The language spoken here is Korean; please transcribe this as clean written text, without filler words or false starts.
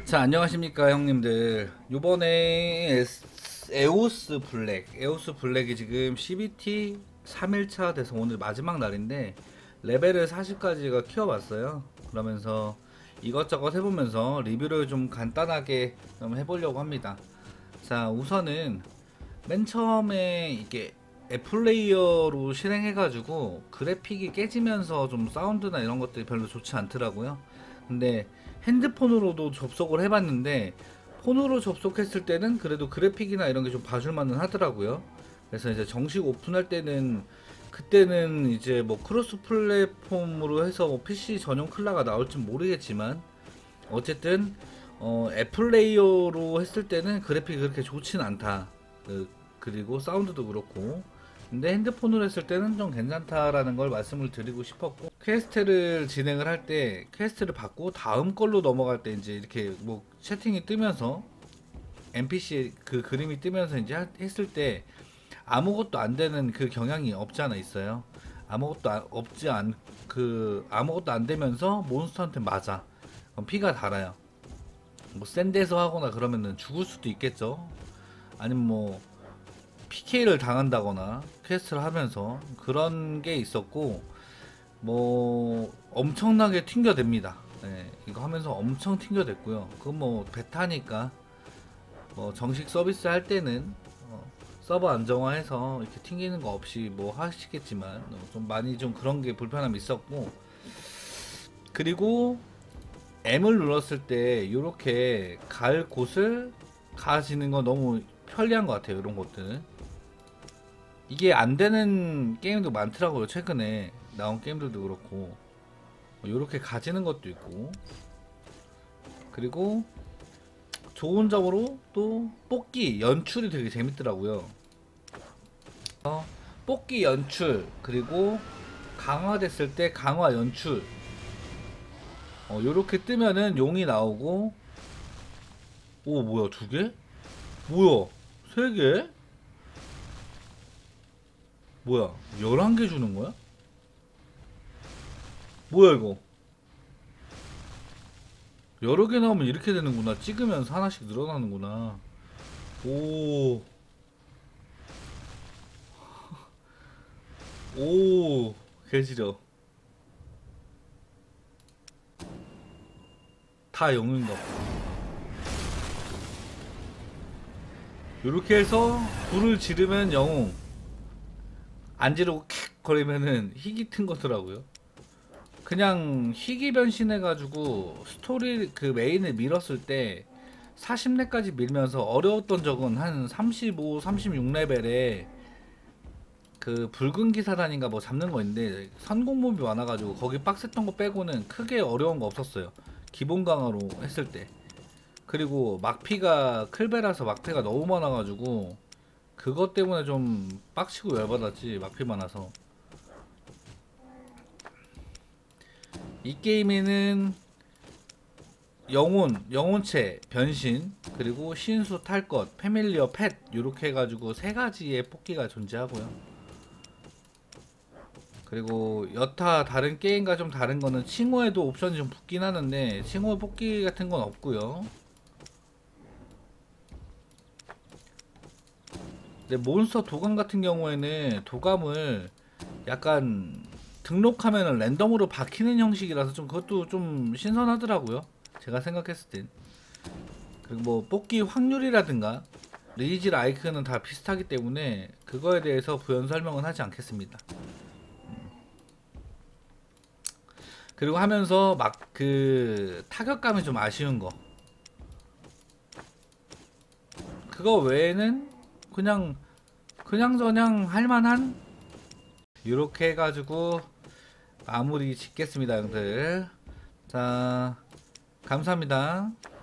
자, 안녕하십니까 형님들. 요번에 에오스 블랙이 지금 CBT 3일차 돼서 오늘 마지막 날인데 레벨을 40까지가 키워봤어요. 그러면서 이것저것 해보면서 리뷰를 좀 간단하게 좀 해보려고 합니다. 자, 우선은 맨 처음에 이게 앱플레이어로 실행해가지고 그래픽이 깨지면서 좀 사운드나 이런 것들이 별로 좋지 않더라고요. 근데 핸드폰으로도 접속을 해봤는데 폰으로 접속했을 때는 그래도 그래픽이나 이런 게 좀 봐줄만은 하더라고요. 그래서 이제 정식 오픈할 때는 그때는 이제 뭐 크로스 플랫폼으로 해서 뭐 PC 전용 클라가 나올지 모르겠지만 어쨌든 앱플레이어로 했을 때는 그래픽이 그렇게 좋진 않다. 그리고 사운드도 그렇고. 근데 핸드폰으로 했을 때는 좀 괜찮다라는 걸 말씀을 드리고 싶었고, 퀘스트를 진행을 할 때 퀘스트를 받고 다음 걸로 넘어갈 때 이제 이렇게 뭐 채팅이 뜨면서 NPC 그 그림이 뜨면서 이제 했을 때 아무것도 안 되는 그 경향이 없지 않아 있어요. 아무것도 안 되면서 몬스터한테 맞아. 그럼 피가 달아요. 뭐 센 데서 하거나 그러면은 죽을 수도 있겠죠. 아니면 뭐 PK를 당한다거나 퀘스트를 하면서 그런 게 있었고, 뭐 엄청나게 튕겨댑니다. 네, 이거 하면서 엄청 튕겨댔고요. 그건 뭐 베타니까 뭐 정식 서비스 할 때는 서버 안정화해서 이렇게 튕기는 거 없이 뭐 하시겠지만 좀 많이 좀 그런 게 불편함이 있었고, 그리고 M을 눌렀을 때 이렇게 갈 곳을 가지는 건 너무 편리한 것 같아요. 이런 것들은 이게 안 되는 게임도 많더라고요. 최근에 나온 게임들도 그렇고 이렇게 가지는 것도 있고, 그리고 좋은 점으로 또 뽑기 연출이 되게 재밌더라고요. 뽑기 연출, 그리고 강화됐을 때 강화 연출, 요렇게 뜨면은 용이 나오고. 오, 뭐야, 두 개? 뭐야, 세 개? 뭐야, 11개 주는 거야? 뭐야 이거, 여러 개 나오면 이렇게 되는구나. 찍으면서 하나씩 늘어나는구나. 오, 오, 개지려. 다 영인가 봐. 요렇게 해서 불을 지르면 영웅, 안 지르고 킥 거리면은 희귀 튼 거더라고요. 그냥 희귀 변신해가지고 스토리 그 메인을 밀었을 때 40렙까지 밀면서 어려웠던 적은 한 35, 36레벨에 그 붉은 기사단인가 뭐 잡는 거 있는데 선공몹이 많아가지고 거기 빡셌던 거 빼고는 크게 어려운 거 없었어요. 기본 강화로 했을 때. 그리고 막피가 클베라서 막피가 너무 많아가지고 그것 때문에 좀 빡치고 열받았지. 막피 많아서. 이 게임에는 영혼체, 변신, 그리고 신수 탈 것, 패밀리어 펫 이렇게 해가지고 세 가지의 뽑기가 존재하고요. 그리고 여타 다른 게임과 좀 다른 거는 칭호에도 옵션이 좀 붙긴 하는데 칭호 뽑기 같은 건 없고요. 근데 몬스터 도감 같은 경우에는 도감을 약간 등록하면은 랜덤으로 박히는 형식이라서 좀 그것도 좀 신선하더라고요. 제가 생각했을 땐. 그리고 뭐 뽑기 확률이라든가 리니지 라이크는 다 비슷하기 때문에 그거에 대해서 부연 설명은 하지 않겠습니다. 그리고 하면서 막 그 타격감이 좀 아쉬운 거, 그거 외에는 그냥 그냥저냥 할만한, 이렇게 해가지고 마무리 짓겠습니다 형들. 자, 감사합니다.